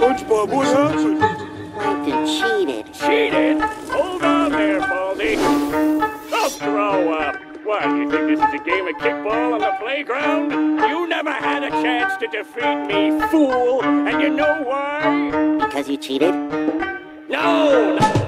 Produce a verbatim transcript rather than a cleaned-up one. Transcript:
SpongeBob, what happened? Plankton cheated. Cheated? Hold on there, Baldy. Don't grow up. What, you think this is a game of kickball on the playground? You never had a chance to defeat me, fool. And you know why? Because you cheated? No!